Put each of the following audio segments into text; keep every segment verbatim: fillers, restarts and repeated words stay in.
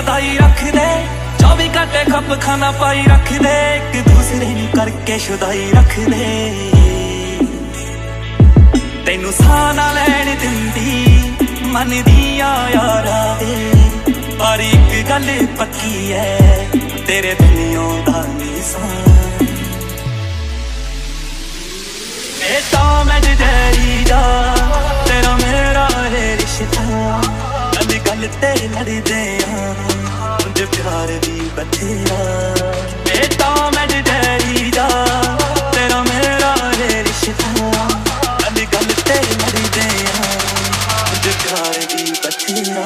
सदाई रख दे, चौबी घंटे खप खाना पाई रख दे, एक दूसरे नू करके शुदाई रख दे। तेनू साह ना लैन दिंदी मन दिया यारा दे, पर एक गल पक्की है तेरे दुनिया दा निशान। बेटा मैं डरी जा तेरा मेरा है रिश्ता, गल गल ते लड़दे मुझे प्यार भी बथेरा। बेटा मैं डरी जा तेरा मेरा है रिश्ता, गल गल ते लड़दे मुझे प्यार भी बथेरा।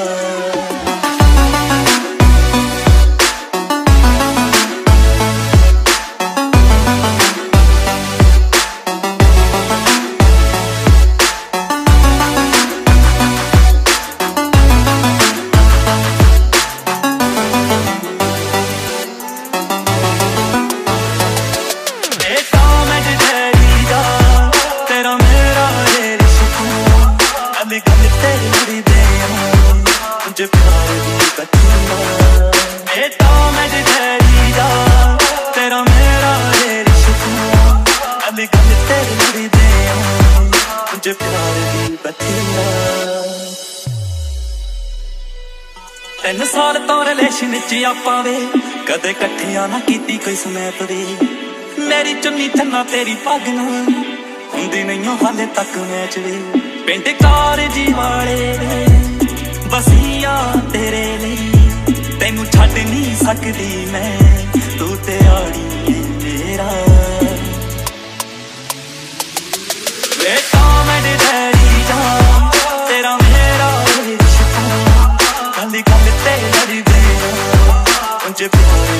मुझे प्यार भी बथेरा। बेटा मैं डरी जा तेरा मेरा है रिश्ता, गल गल ते लड़दे मुझे प्यार भी बथेरा। तीन साल तो रिलेशन च आपां वे, कदे कट्ठियां ना कीती कोई स्नैप वे, मेरी चुन्नी थन्ना तेरी पग ना हुंदी नहीं हाले तक मैच वे। पिंड कारजी वाले वे बसिया तेरे लिए, तेनू छड्ड नहीं सकदी मैं, तू ते आड़ी है मेरा। बेटा मैं डरी जा तेरा मेरा रिश्ता, गल गल ते लड़दे मुझे प्यार